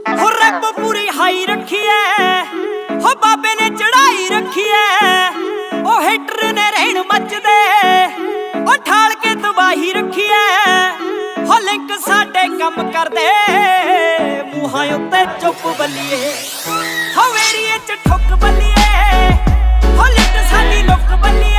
हो रैप पूरी हाई रखी है, हो बाबे ने चढ़ाई रखी है। ओ हेटर ने रहन मचदे, ओ ठाल के तबाही रखी है। हो लिंक साडे कम कर दे, मूहां उत्ते चुप बल्लिए। हो वेरिए च ठुक बल्लिए, हो लिंक साडी लुक बल्लिए।